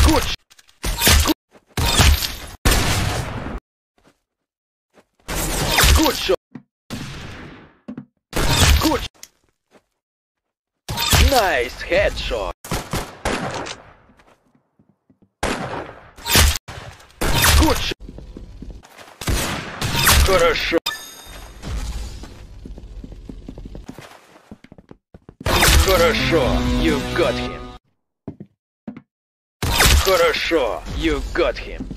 Good. Good shot. Good. Nice headshot. Good shot. Хорошо. Хорошо. You got him. Хорошо. You got him.